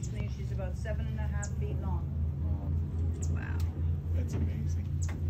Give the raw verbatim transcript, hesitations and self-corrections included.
means she's about seven and a half feet long. Wow. That's amazing.